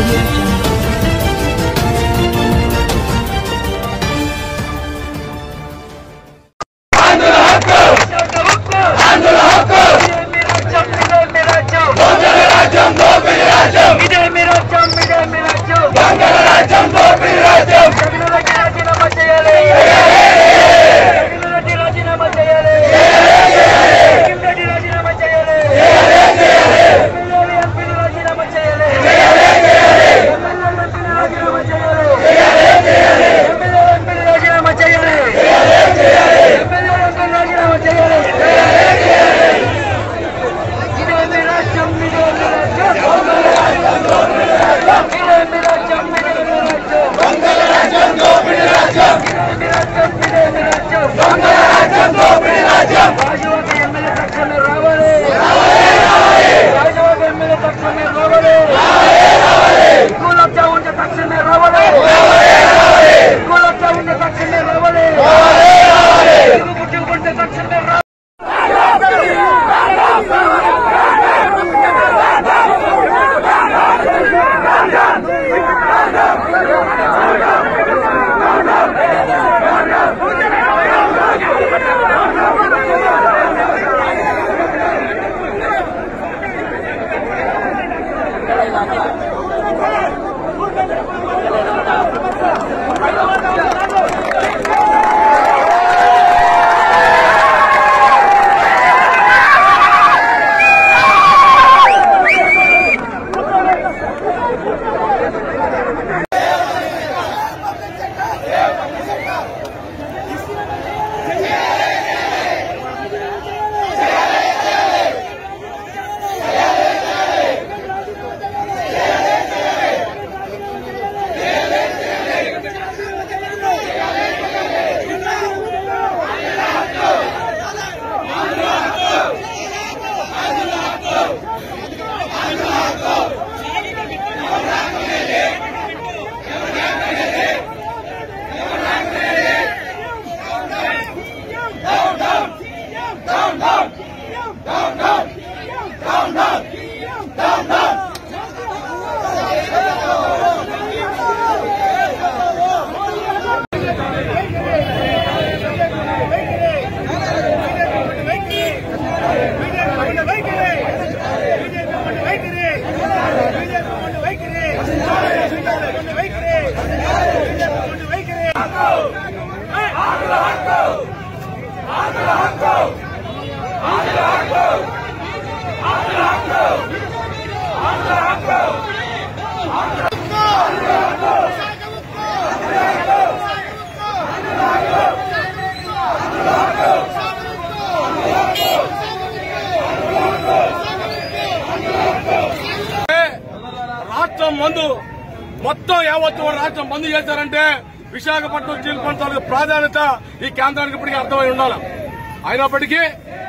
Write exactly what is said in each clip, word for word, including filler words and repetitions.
రాష్ట్రం మందు మొత్తం యావత్తు రాష్ట్రం బంద్ చేశారంటే విశాఖపట్నం స్టీల్ ప్లాంట్ తాలూకు ప్రాధాన్యత ఈ కేంద్రానికి ఇప్పటికీ అర్థమై ఉండాలి. అయినప్పటికీ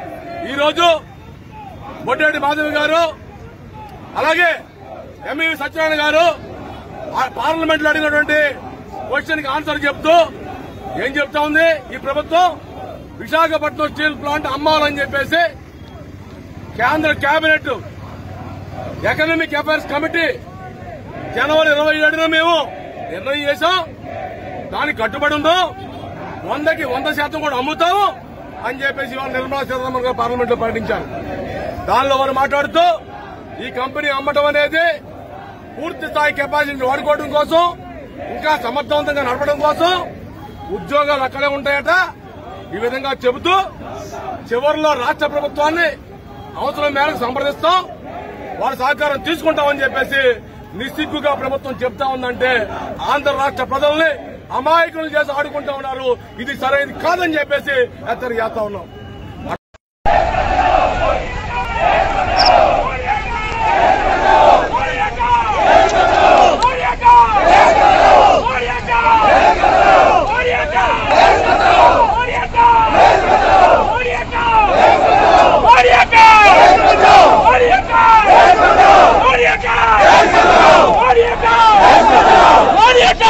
ఈరోజు బొడ్డేటి మాధవి గారు అలాగే ఎంఈవి సత్యనారాయణ గారు పార్లమెంట్ లో అడిగినటువంటి క్వశ్చన్ కి ఆన్సర్ చెప్తూ ఏం చెప్తా ఉంది ఈ ప్రభుత్వం, విశాఖపట్నం స్టీల్ ప్లాంట్ అమ్మాలని చెప్పేసి కేంద్ర కేబినెట్ ఎకనామిక్ అఫైర్స్ కమిటీ జనవరి ఇరవై ఏడున మేము నిర్ణయం చేశాం. దానికి కట్టుబడి ఉందో వందకి వంద శాతం కూడా అమ్ముతాము అని చెప్పేసి ఇవాళ నిర్మలా సీతారామన్ గారు పార్లమెంట్ లో ప్రకటించారు. దానిలో వారు మాట్లాడుతూ ఈ కంపెనీ అమ్మటం అనేది పూర్తి స్థాయి కెపాసిటీని వాడుకోవడం కోసం, ఇంకా సమర్థవంతంగా నడపడం కోసం, ఉద్యోగాలు అక్కడే ఉంటాయట ఈ విధంగా చెబుతూ చివరిలో రాష్ట్ర ప్రభుత్వాన్ని అవసరం మేరకు సంప్రదిస్తాం, వారి సహకారం తీసుకుంటామని చెప్పేసి నిస్సిగ్గుగా ప్రభుత్వం చెప్తా ఉందంటే ఆంధ్ర రాష్ట్ర ప్రజల్ని అమాయకులు చేసి ఆడుకుంటా ఉన్నారు. ఇది సరైనది కాదని చెప్పేసి హెచ్చరిక చేస్తా ఉన్నాం.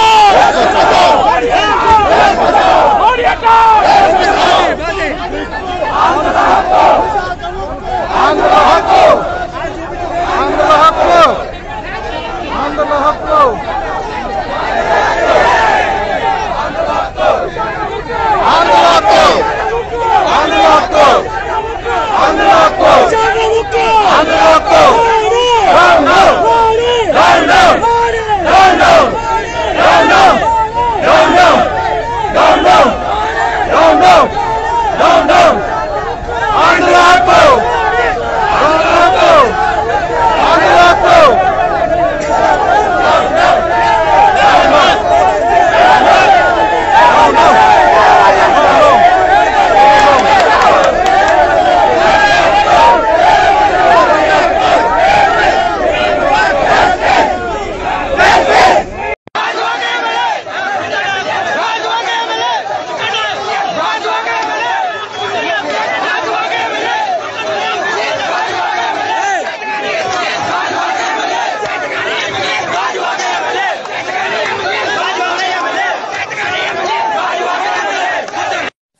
Yes,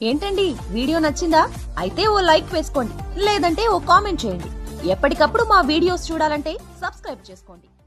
ఏంటండి వీడియో నచ్చిందా? అయితే ఓ లైక్ వేసుకోండి, లేదంటే ఓ కామెంట్ చేయండి. ఎప్పటికప్పుడు మా వీడియోస్ చూడాలంటే సబ్స్క్రైబ్ చేసుకోండి.